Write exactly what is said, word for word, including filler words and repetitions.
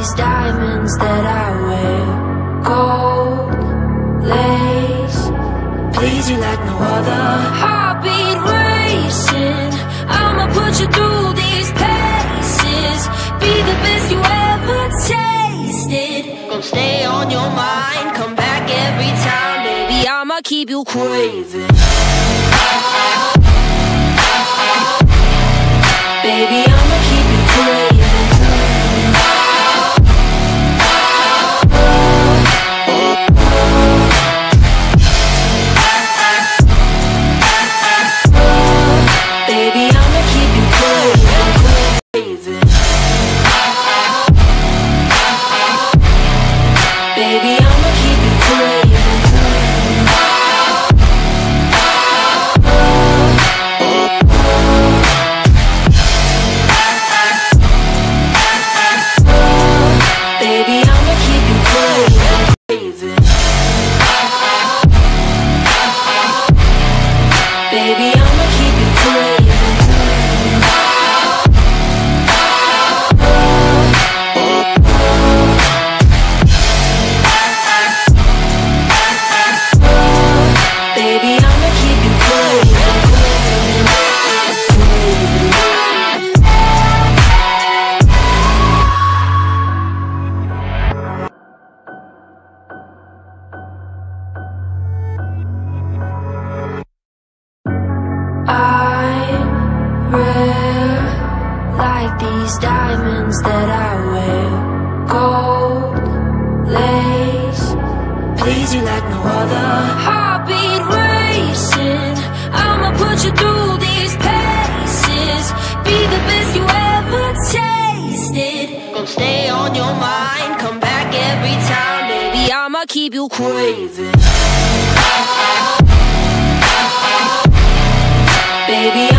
these diamonds that I wear, gold lace, please you like no other. Heartbeat racing, I'ma put you through these paces. Be the best you ever tasted. Gonna stay on your mind, come back every time, baby, I'ma keep you craving. Baby, I'ma keep you craving. Baby, I'ma keep you craving. Baby, I'ma keep you craving. Baby, I'ma keep you craving. Baby, I'ma keep you craving. Baby, I'ma keep you I'm rare, like these diamonds that I wear, gold lace, please you like no other. Heartbeat racing, I'ma put you through these paces. Be the best you ever tasted. Gonna stay on your mind, come back every time, baby, I'ma keep you craving. Baby,